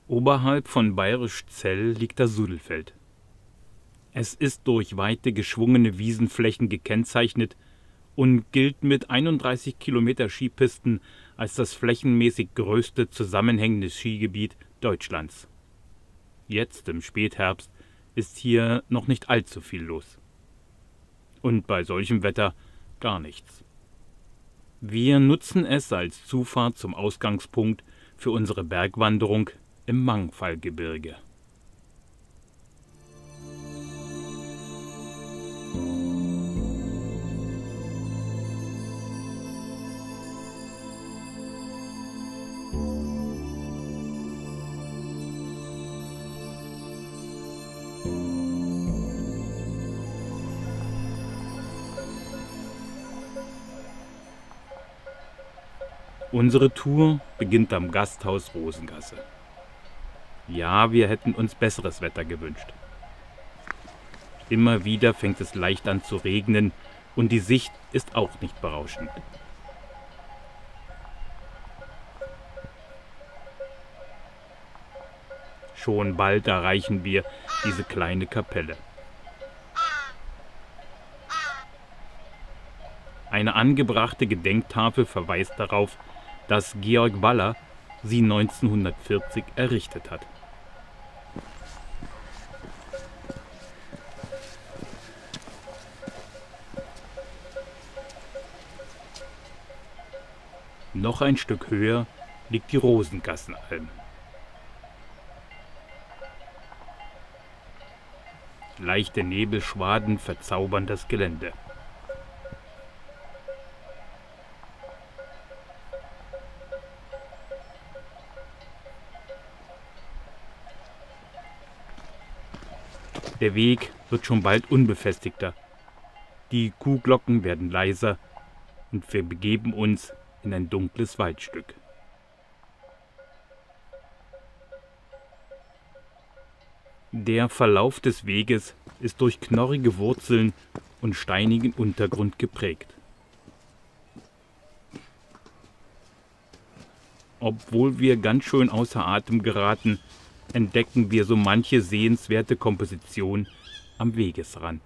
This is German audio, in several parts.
Oberhalb von Bayerischzell liegt das Sudelfeld. Es ist durch weite, geschwungene Wiesenflächen gekennzeichnet und gilt mit 31 Kilometer Skipisten als das flächenmäßig größte zusammenhängende Skigebiet Deutschlands. Jetzt im Spätherbst ist hier noch nicht allzu viel los. Und bei solchem Wetter gar nichts. Wir nutzen es als Zufahrt zum Ausgangspunkt für unsere Bergwanderung im Mangfallgebirge. Unsere Tour beginnt am Gasthaus Rosengasse. Ja, wir hätten uns besseres Wetter gewünscht. Immer wieder fängt es leicht an zu regnen und die Sicht ist auch nicht berauschend. Schon bald erreichen wir diese kleine Kapelle. Eine angebrachte Gedenktafel verweist darauf, dass Georg Waller sie 1940 errichtet hat. Noch ein Stück höher liegt die Rosengassenalm. Leichte Nebelschwaden verzaubern das Gelände. Der Weg wird schon bald unbefestigter. Die Kuhglocken werden leiser und wir begeben uns in ein dunkles Waldstück. Der Verlauf des Weges ist durch knorrige Wurzeln und steinigen Untergrund geprägt. Obwohl wir ganz schön außer Atem geraten, entdecken wir so manche sehenswerte Komposition am Wegesrand.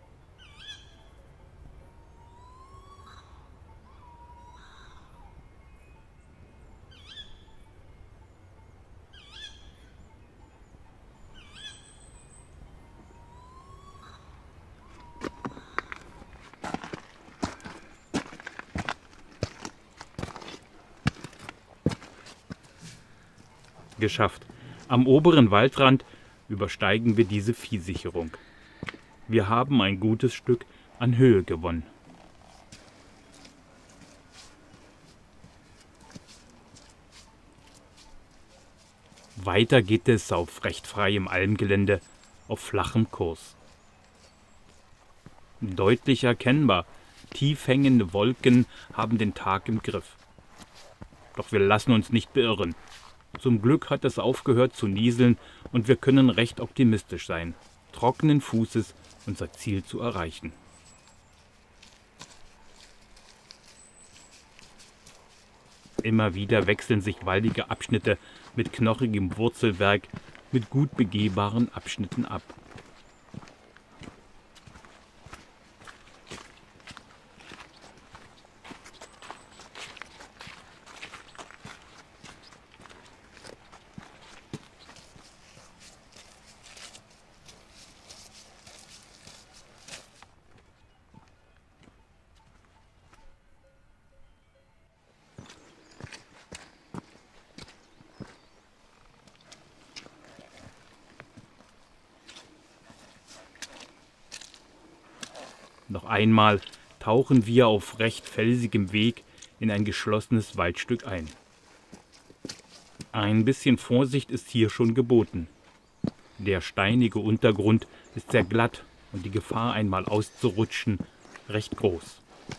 Geschafft. Am oberen Waldrand übersteigen wir diese Viehsicherung. Wir haben ein gutes Stück an Höhe gewonnen. Weiter geht es auf recht freiem Almgelände auf flachem Kurs. Deutlich erkennbar, tief hängende Wolken haben den Tag im Griff. Doch wir lassen uns nicht beirren. Zum Glück hat es aufgehört zu nieseln und wir können recht optimistisch sein, trockenen Fußes unser Ziel zu erreichen. Immer wieder wechseln sich waldige Abschnitte mit knochigem Wurzelwerk mit gut begehbaren Abschnitten ab. Noch einmal tauchen wir auf recht felsigem Weg in ein geschlossenes Waldstück ein. Ein bisschen Vorsicht ist hier schon geboten. Der steinige Untergrund ist sehr glatt und die Gefahr, einmal auszurutschen, recht groß.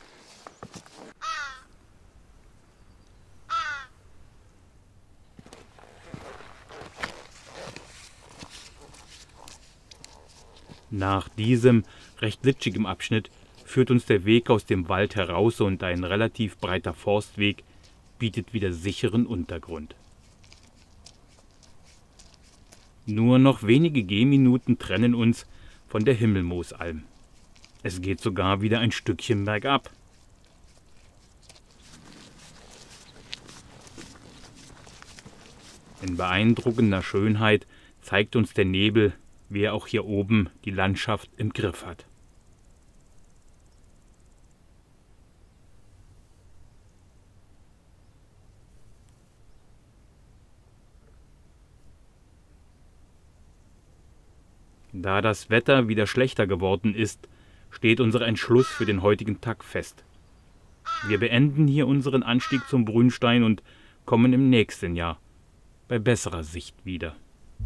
Nach diesem recht glitschigem Abschnitt führt uns der Weg aus dem Wald heraus und ein relativ breiter Forstweg bietet wieder sicheren Untergrund. Nur noch wenige Gehminuten trennen uns von der Himmelmoosalm. Es geht sogar wieder ein Stückchen bergab. In beeindruckender Schönheit zeigt uns der Nebel, wie er auch hier oben die Landschaft im Griff hat. Da das Wetter wieder schlechter geworden ist, steht unser Entschluss für den heutigen Tag fest. Wir beenden hier unseren Anstieg zum Brünnstein und kommen im nächsten Jahr bei besserer Sicht wieder.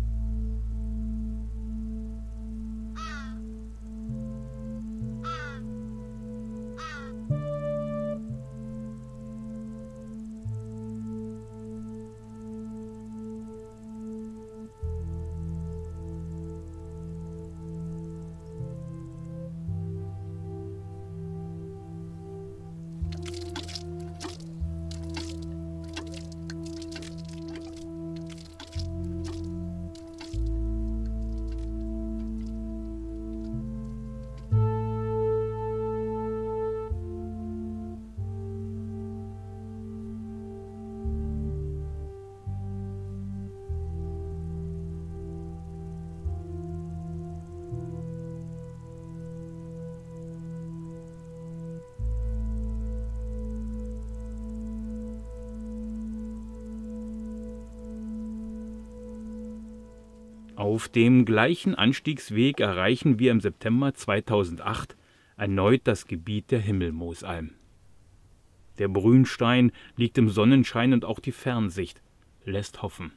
Auf dem gleichen Anstiegsweg erreichen wir im September 2008 erneut das Gebiet der Himmelmoosalm. Der Brünnstein liegt im Sonnenschein und auch die Fernsicht lässt hoffen.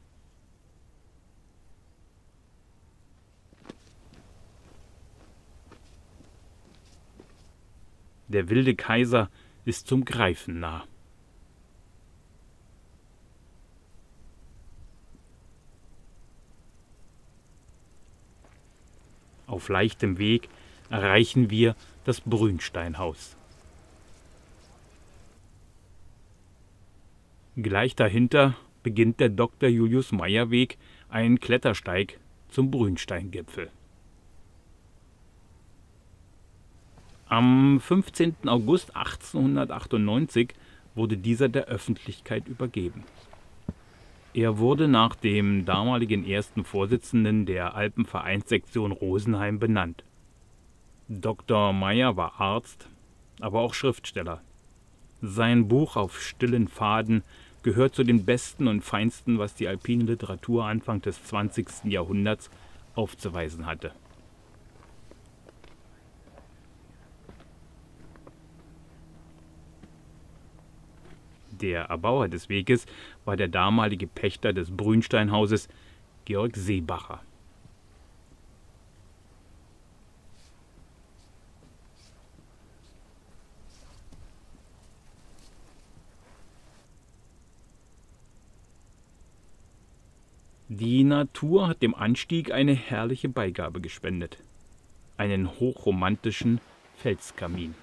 Der wilde Kaiser ist zum Greifen nah. Auf leichtem Weg erreichen wir das Brünnsteinhaus. Gleich dahinter beginnt der Dr. Julius Meyer Weg, ein Klettersteig zum Brünnsteingipfel. Am 15. August 1898 wurde dieser der Öffentlichkeit übergeben. Er wurde nach dem damaligen ersten Vorsitzenden der Alpenvereinssektion Rosenheim benannt. Dr. Meyer war Arzt, aber auch Schriftsteller. Sein Buch Auf stillen Pfaden gehört zu den besten und feinsten, was die alpine Literatur Anfang des 20. Jahrhunderts aufzuweisen hatte. Der Erbauer des Weges war der damalige Pächter des Brünnsteinhauses, Georg Seebacher. Die Natur hat dem Anstieg eine herrliche Beigabe gespendet: einen hochromantischen Felskamin.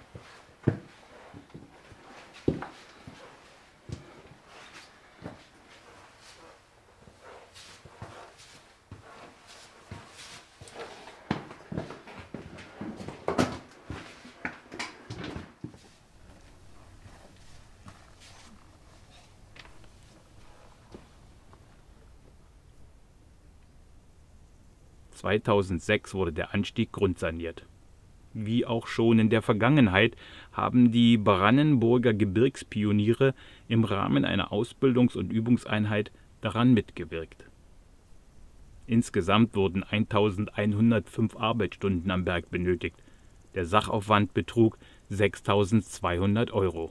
(2006) wurde der Anstieg grundsaniert. Wie auch schon in der Vergangenheit haben die Brannenburger Gebirgspioniere im Rahmen einer Ausbildungs- und Übungseinheit daran mitgewirkt. Insgesamt wurden 1105 Arbeitsstunden am Berg benötigt. Der Sachaufwand betrug 6.200 Euro.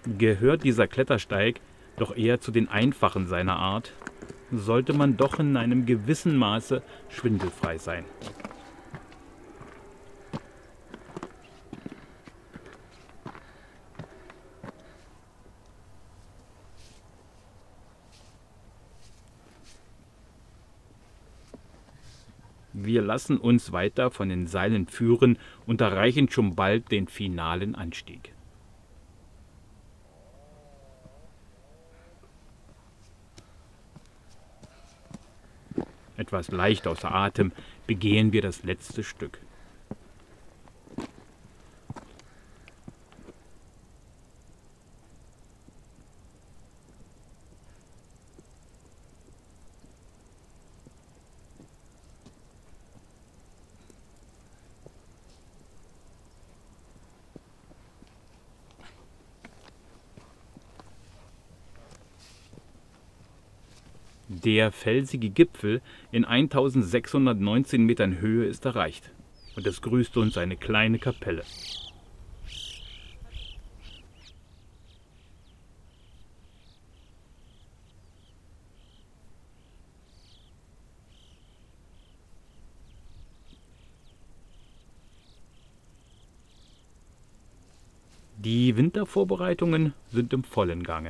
Gehört dieser Klettersteig doch eher zu den einfachen seiner Art, sollte man doch in einem gewissen Maße schwindelfrei sein. Wir lassen uns weiter von den Seilen führen und erreichen schon bald den finalen Anstieg. Etwas leicht außer Atem begehen wir das letzte Stück. Der felsige Gipfel in 1619 Metern Höhe ist erreicht und es grüßt uns eine kleine Kapelle. Die Wintervorbereitungen sind im vollen Gange.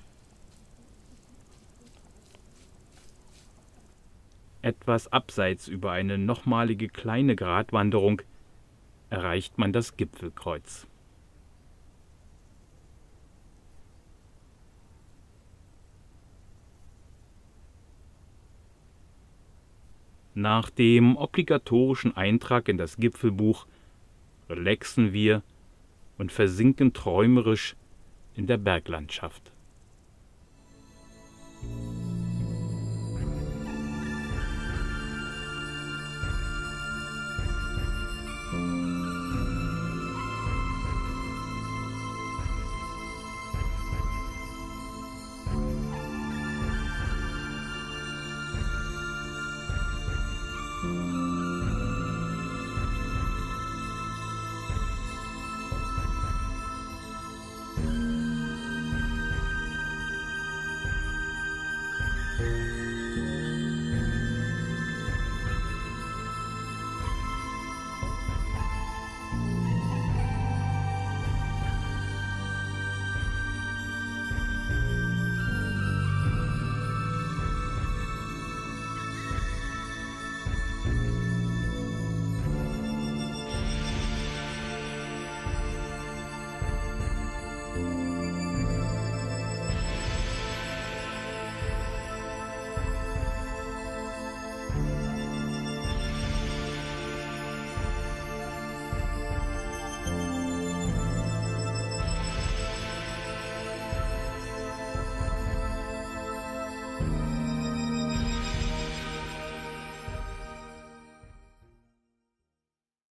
Etwas abseits über eine nochmalige kleine Gratwanderung erreicht man das Gipfelkreuz. Nach dem obligatorischen Eintrag in das Gipfelbuch relaxen wir und versinken träumerisch in der Berglandschaft.